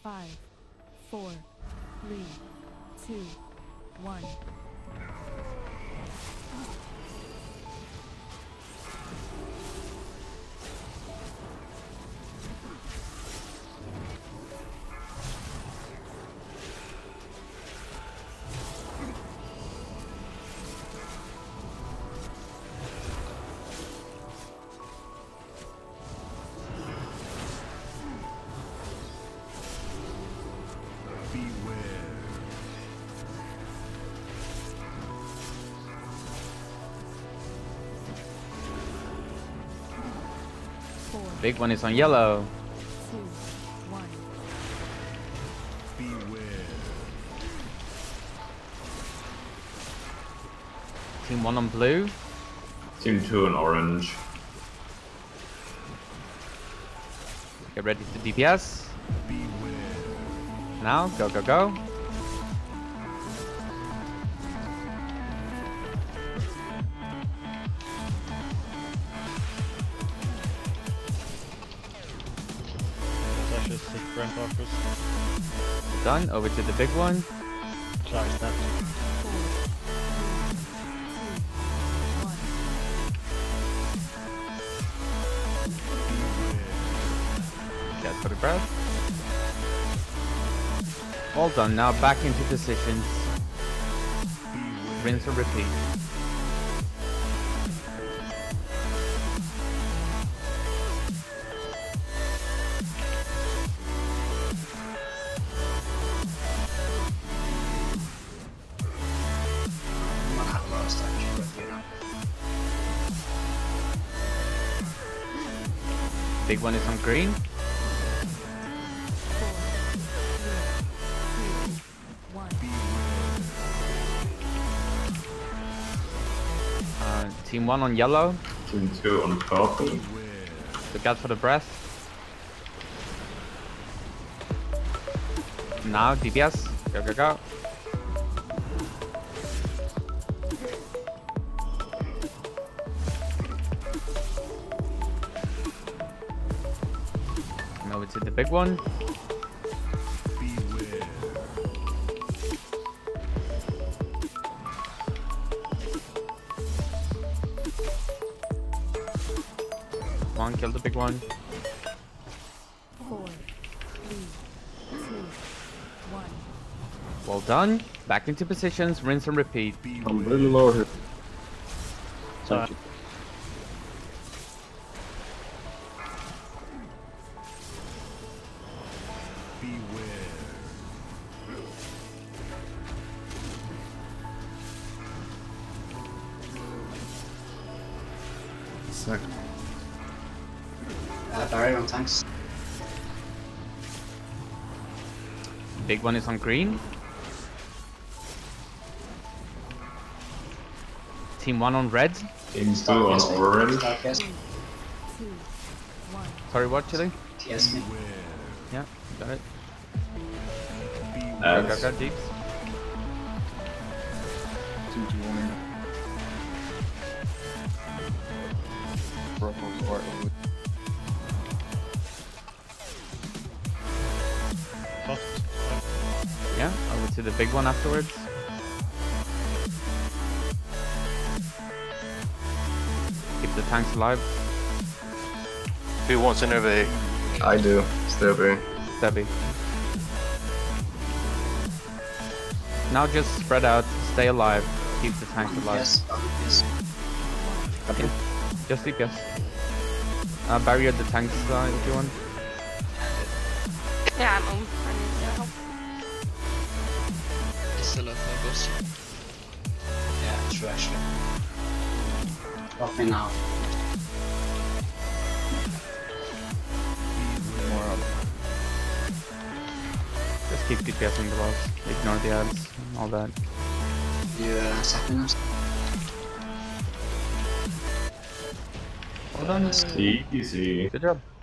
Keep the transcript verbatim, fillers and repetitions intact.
Five, four, three, two, one. Big one is on yellow. Two, one. Beware. Team one on blue. Team two on orange. Get ready to D P S. Beware. Now, go, go, go. Done. Over to the big one. Sorry, stop. Get for the breath. All done. Now back into positions. Rinse and repeat. Big one is on green. Uh, team one on yellow. Team two on purple. Look out for the breath. Now D P S. Go, go, go. Over to the big one. Beware. Come on, kill the big one. Four, three, two, one. Well done. Back into positions, rinse and repeat. I'm really low here. Sorry. Second. Uh, barrier on tanks. Big one is on green. Team one on red. Team two on orange. Two, one. Sorry, what, Chili? T S me. Yeah, got it. Go, Uh, go, go, deeps. Two, two, one. Purple's or Yeah, over to the big one afterwards. Keep the tanks alive. Who wants an over? I do. Still be. Stebby. Now just spread out, stay alive, keep the tanks alive. Yes. Yes. Okay. Just D P S. Uh, barrier the tanks uh, if you want. Yeah, I'm on. I need your help. Still a focus. Yeah, true actually. Drop me now. More up. Just keep DPSing the boss. Ignore the ads, all that. You uh, sack me now. Well done. easy. Good job.